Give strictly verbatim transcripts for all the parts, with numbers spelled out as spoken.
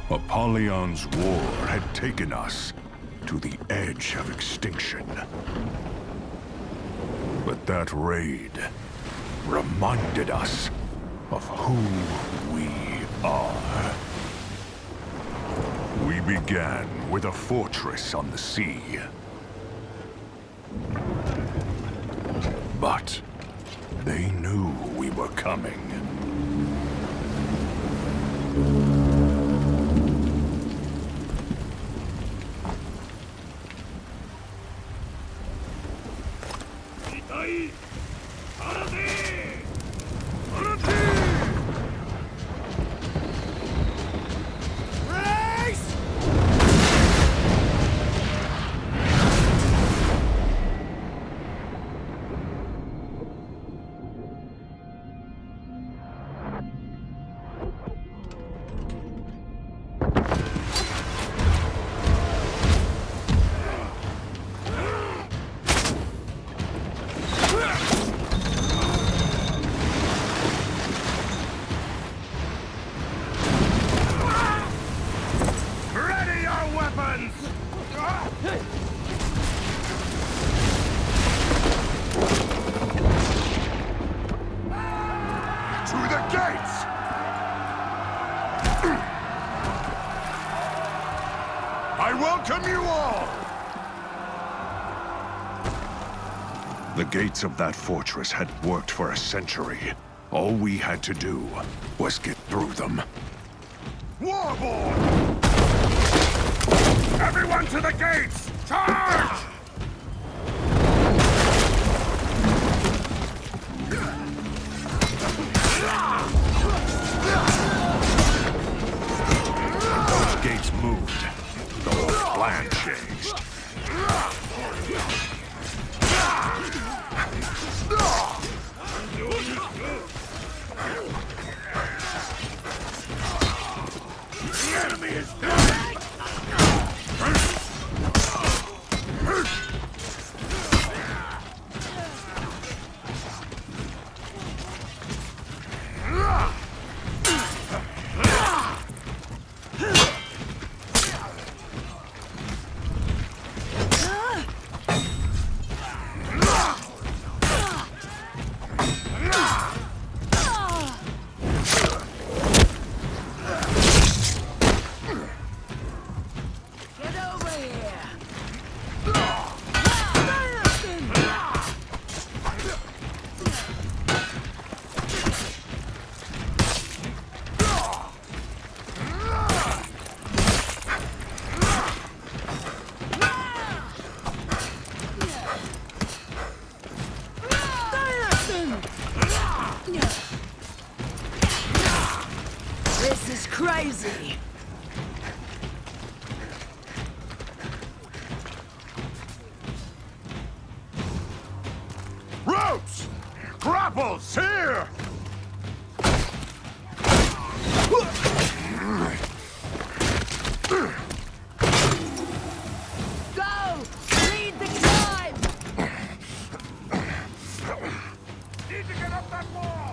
Apollyon's war had taken us to the edge of extinction. But that raid reminded us of who we are. We began with a fortress on the sea. But they knew we were coming. I welcome you all! The gates of that fortress had worked for a century. All we had to do was get through them. Warborn! Everyone to the gates! Charge! Those gates moved. The whole plan changed. The enemy is dead! This is crazy! Ropes! Grapples, here! Go! Lead the climb! Need to get up that wall!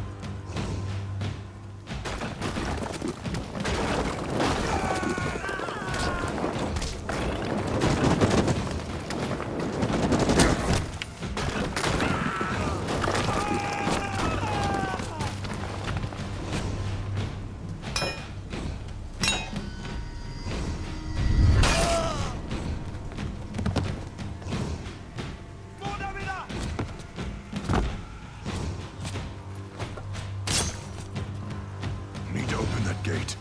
Need to open that gate.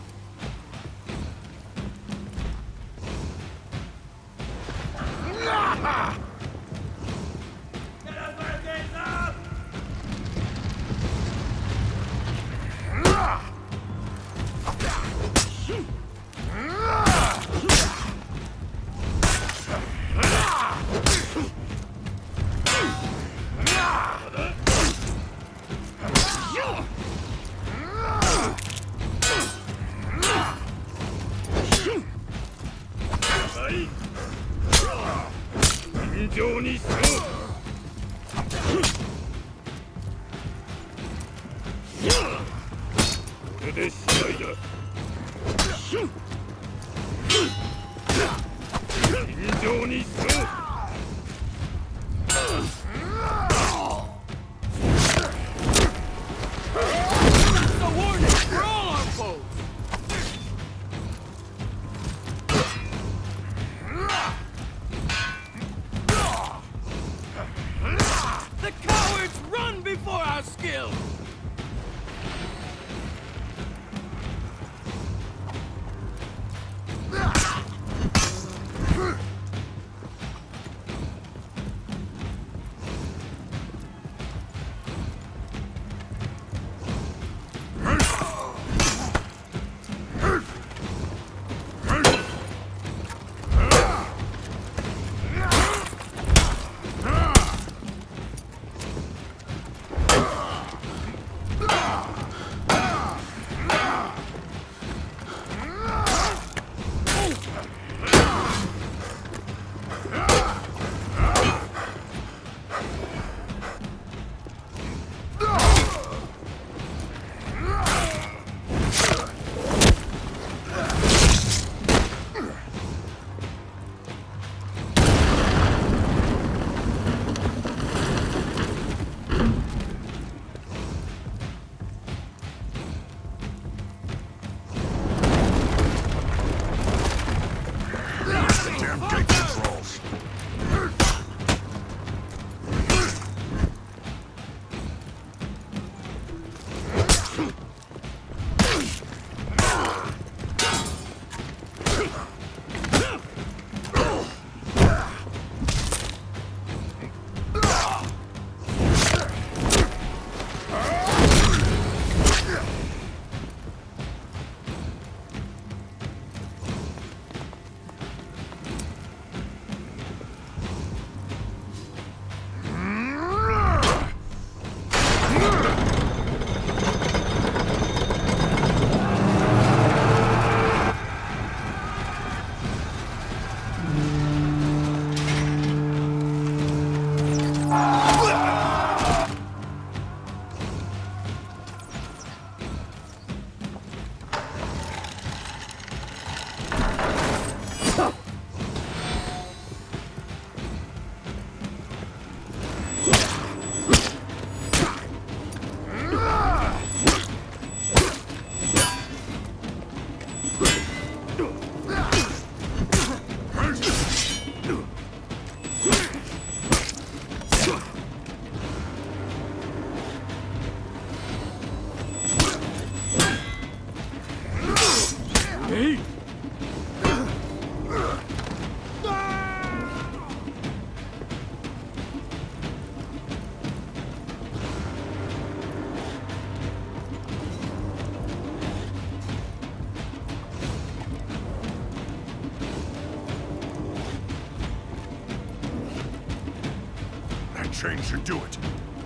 Chain should do it.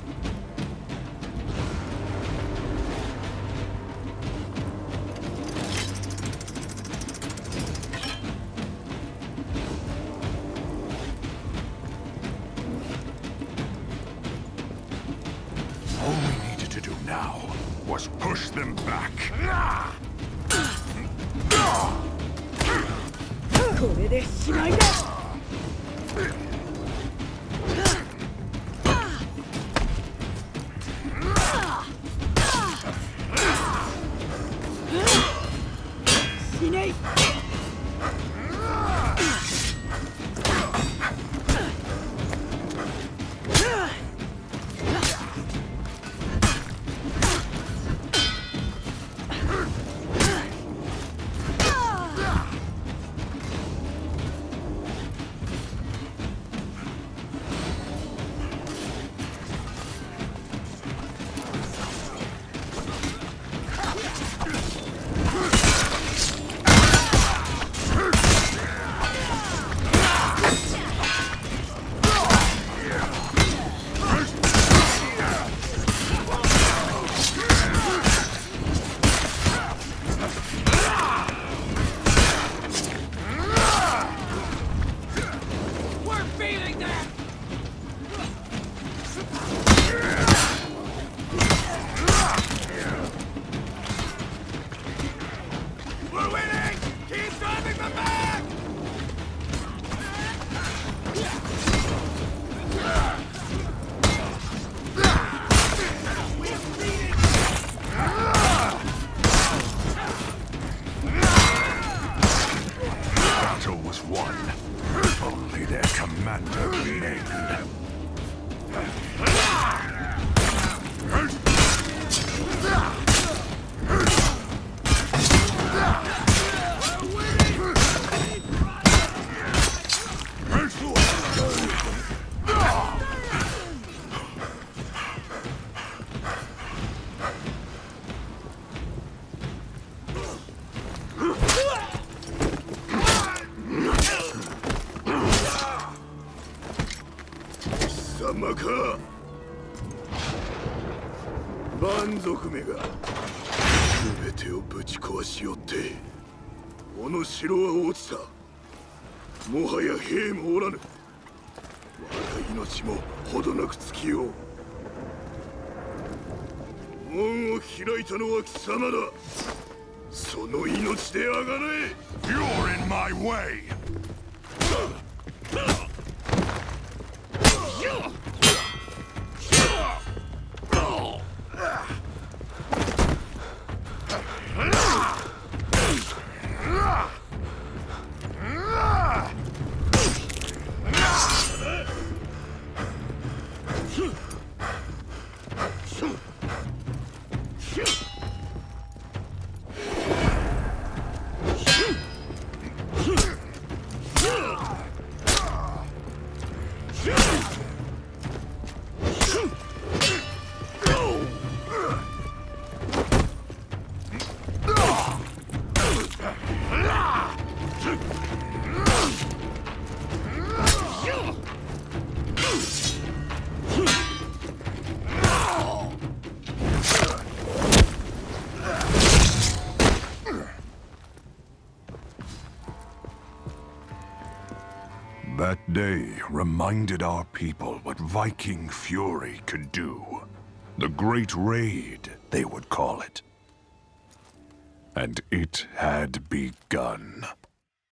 All we needed to do now was push them back. これでしまいだ。死ねい。 We're winning! 間か。蛮族めが全てをぶち壊しよって、この城は落ちた。もはや兵もおらぬ。我が命もほどなく尽きよう。門を開いたのは貴様だ。その命であがれ。 You're in my way! That day reminded our people what Viking fury could do. The Great Raid, they would call it. And it had begun.